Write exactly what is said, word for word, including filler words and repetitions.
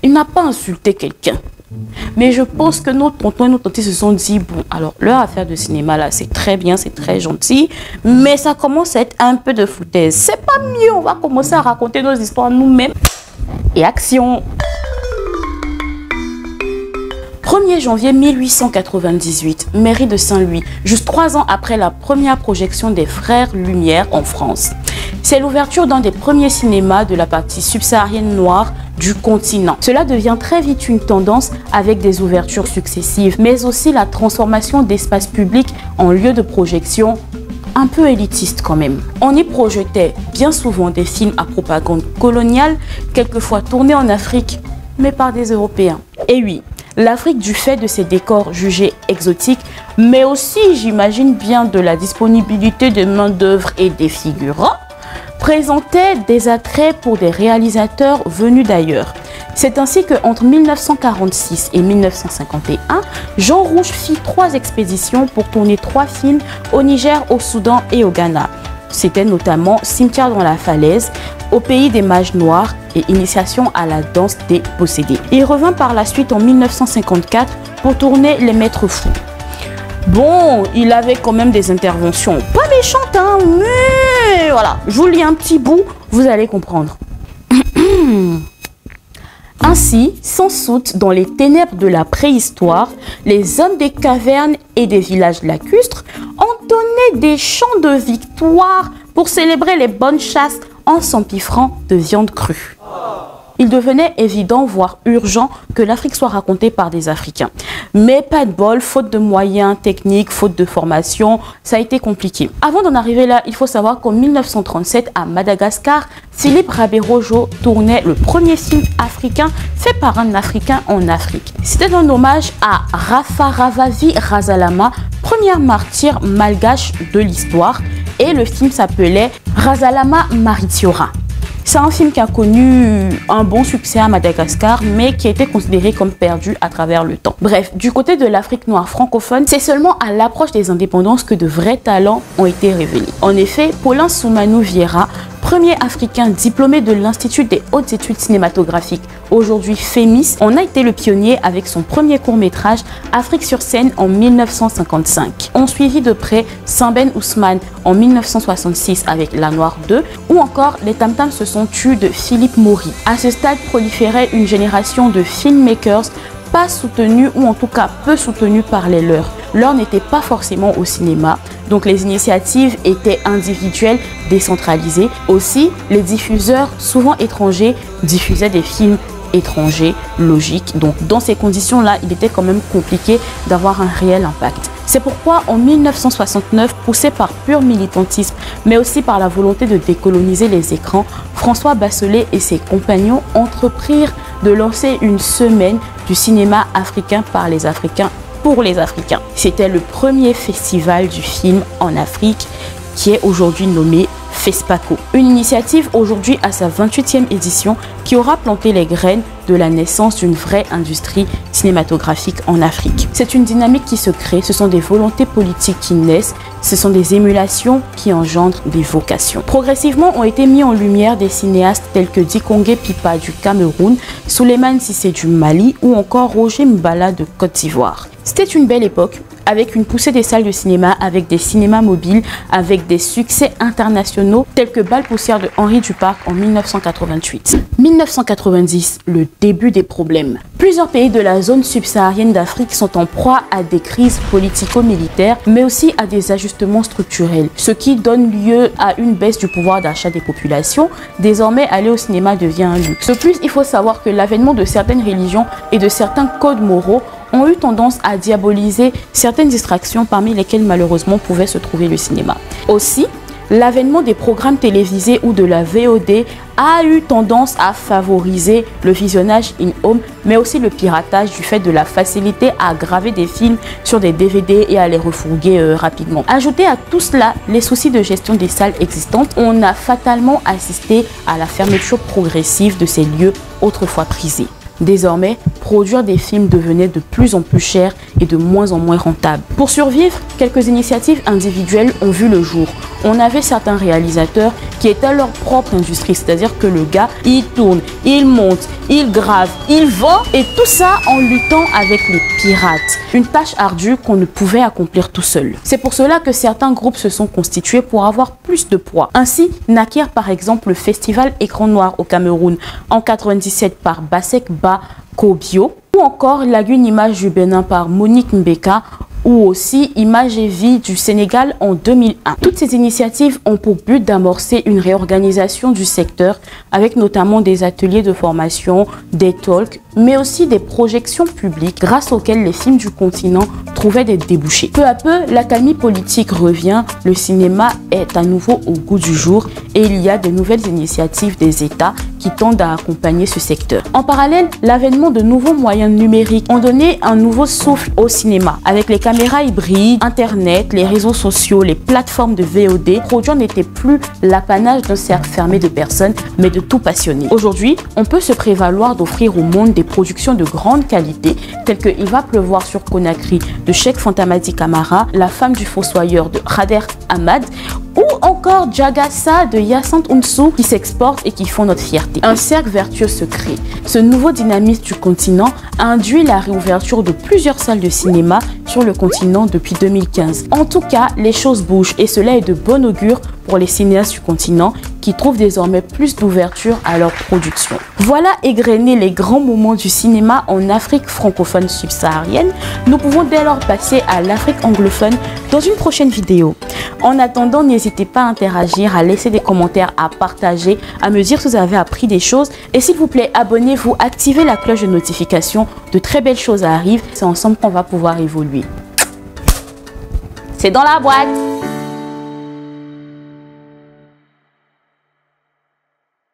Il n'a pas insulté quelqu'un. Mais je pense que nos tontons et nos tantis se sont dit, bon, alors leur affaire de cinéma là, c'est très bien, c'est très gentil, mais ça commence à être un peu de foutaise. C'est pas mieux, on va commencer à raconter nos histoires nous-mêmes. Et action! premier janvier mille huit cent quatre-vingt-dix-huit, mairie de Saint-Louis, juste trois ans après la première projection des Frères Lumière en France. C'est l'ouverture d'un des premiers cinémas de la partie subsaharienne noire du continent. Cela devient très vite une tendance avec des ouvertures successives, mais aussi la transformation d'espaces publics en lieux de projection un peu élitiste quand même. On y projetait bien souvent des films à propagande coloniale, quelquefois tournés en Afrique, mais par des Européens. Et oui, l'Afrique, du fait de ses décors jugés exotiques, mais aussi, j'imagine bien, de la disponibilité de main-d'œuvre et des figurants, présentait des attraits pour des réalisateurs venus d'ailleurs. C'est ainsi qu'entre mille neuf cent quarante-six et mille neuf cent cinquante et un, Jean Rouge fit trois expéditions pour tourner trois films au Niger, au Soudan et au Ghana. C'était notamment Cimetière dans la falaise, Au pays des mages noirs et Initiation à la danse des possédés. Il revint par la suite en mille neuf cent cinquante-quatre pour tourner Les Maîtres Fous. Bon, il avait quand même des interventions pas méchantes, hein, mais voilà, je vous lis un petit bout, vous allez comprendre. Ainsi, sans soute, dans les ténèbres de la préhistoire, les hommes des cavernes et des villages lacustres entonnaient des chants de victoire pour célébrer les bonnes chasses en s'empiffrant de viande crue. Il devenait évident, voire urgent, que l'Afrique soit racontée par des Africains. Mais pas de bol, faute de moyens techniques, faute de formation, ça a été compliqué. Avant d'en arriver là, il faut savoir qu'en mille neuf cent trente-sept, à Madagascar, Philippe Rabé-Rojo tournait le premier film africain fait par un Africain en Afrique. C'était un hommage à Rafaravavi Razalama, première martyre malgache de l'histoire, et le film s'appelait Razalama Maritiora. C'est un film qui a connu un bon succès à Madagascar, mais qui a été considéré comme perdu à travers le temps. Bref, du côté de l'Afrique noire francophone, c'est seulement à l'approche des indépendances que de vrais talents ont été révélés. En effet, Paulin Soumanou Vieira, premier Africain diplômé de l'Institut des hautes études cinématographiques, aujourd'hui FEMIS, en a été le pionnier avec son premier court-métrage Afrique sur scène en mille neuf cent cinquante-cinq. On suivit de près Simben Ousmane en mille neuf cent soixante-six avec La Noire deux, ou encore Les Tam Tams se sont tus de Philippe Maury. À ce stade proliférait une génération de filmmakers pas soutenus, ou en tout cas peu soutenus par les leurs. L'heure n'était pas forcément au cinéma, donc les initiatives étaient individuelles, décentralisées. Aussi, les diffuseurs, souvent étrangers, diffusaient des films étrangers, logiques. Donc dans ces conditions-là, il était quand même compliqué d'avoir un réel impact. C'est pourquoi en mille neuf cent soixante-neuf, poussé par pur militantisme, mais aussi par la volonté de décoloniser les écrans, François Basselet et ses compagnons entreprirent de lancer une semaine du cinéma africain par les Africains pour les Africains. C'était le premier festival du film en Afrique qui est aujourd'hui nommé FESPACO. Une initiative aujourd'hui à sa vingt-huitième édition qui aura planté les graines de la naissance d'une vraie industrie cinématographique en Afrique. C'est une dynamique qui se crée, ce sont des volontés politiques qui naissent, ce sont des émulations qui engendrent des vocations. Progressivement ont été mis en lumière des cinéastes tels que Dikongé Pipa du Cameroun, Souleymane Cissé du Mali ou encore Roger Mbala de Côte d'Ivoire. C'était une belle époque, avec une poussée des salles de cinéma, avec des cinémas mobiles, avec des succès internationaux tels que Bal Poussière de Henri Duparc en mille neuf cent quatre-vingt-huit. mille neuf cent quatre-vingt-dix, le début des problèmes. Plusieurs pays de la zone subsaharienne d'Afrique sont en proie à des crises politico-militaires, mais aussi à des ajustements structurels, ce qui donne lieu à une baisse du pouvoir d'achat des populations. Désormais, aller au cinéma devient un luxe. De plus, il faut savoir que l'avènement de certaines religions et de certains codes moraux ont eu tendance à diaboliser certaines distractions, parmi lesquelles malheureusement pouvait se trouver le cinéma. Aussi, l'avènement des programmes télévisés ou de la V O D a eu tendance à favoriser le visionnage in-home, mais aussi le piratage du fait de la facilité à graver des films sur des D V D et à les refourguer euh, rapidement. Ajouté à tout cela, les soucis de gestion des salles existantes, on a fatalement assisté à la fermeture progressive de ces lieux autrefois prisés. Désormais, produire des films devenait de plus en plus cher et de moins en moins rentable. Pour survivre, quelques initiatives individuelles ont vu le jour. On avait certains réalisateurs qui étaient leur propre industrie, c'est-à-dire que le gars, il tourne, il monte, il grave, il vend, et tout ça en luttant avec les pirates. Une tâche ardue qu'on ne pouvait accomplir tout seul. C'est pour cela que certains groupes se sont constitués pour avoir plus de poids. Ainsi, naquirent par exemple le festival Écran Noir au Cameroun en quatre-vingt-dix-sept par Basek Ba Kobio, ou encore Lagune Image du Bénin par Monique Mbeka, ou aussi Image et Vie du Sénégal en deux mille un. Toutes ces initiatives ont pour but d'amorcer une réorganisation du secteur avec notamment des ateliers de formation, des talks, mais aussi des projections publiques grâce auxquelles les films du continent trouvaient des débouchés. Peu à peu, l'accalmie politique revient, le cinéma est à nouveau au goût du jour et il y a de nouvelles initiatives des États qui tendent à accompagner ce secteur. En parallèle, l'avènement de nouveaux moyens numériques ont donné un nouveau souffle au cinéma. Avec les caméras hybrides, Internet, les réseaux sociaux, les plateformes de V O D, produire n'était plus l'apanage d'un cercle fermé de personnes, mais de tout passionné. Aujourd'hui, on peut se prévaloir d'offrir au monde des productions de grande qualité, telles que Il va pleuvoir sur Conakry de Cheikh Fantamadi Camara, La femme du fossoyeur de Rader Ahmad, ou encore Jagassa de Hyacinthe Ounsou qui s'exportent et qui font notre fierté. Un cercle vertueux se crée. Ce nouveau dynamisme du continent a induit la réouverture de plusieurs salles de cinéma sur le continent depuis deux mille quinze. En tout cas, les choses bougent et cela est de bon augure pour les cinéastes du continent qui trouvent désormais plus d'ouverture à leur production. Voilà égrenés les grands moments du cinéma en Afrique francophone subsaharienne. Nous pouvons dès lors passer à l'Afrique anglophone dans une prochaine vidéo. En attendant, n'hésitez pas à interagir, à laisser des commentaires, à partager, à me dire si vous avez appris des choses. Et s'il vous plaît, abonnez-vous, activez la cloche de notification. De très belles choses arrivent. C'est ensemble qu'on va pouvoir évoluer. C'est dans la boîte!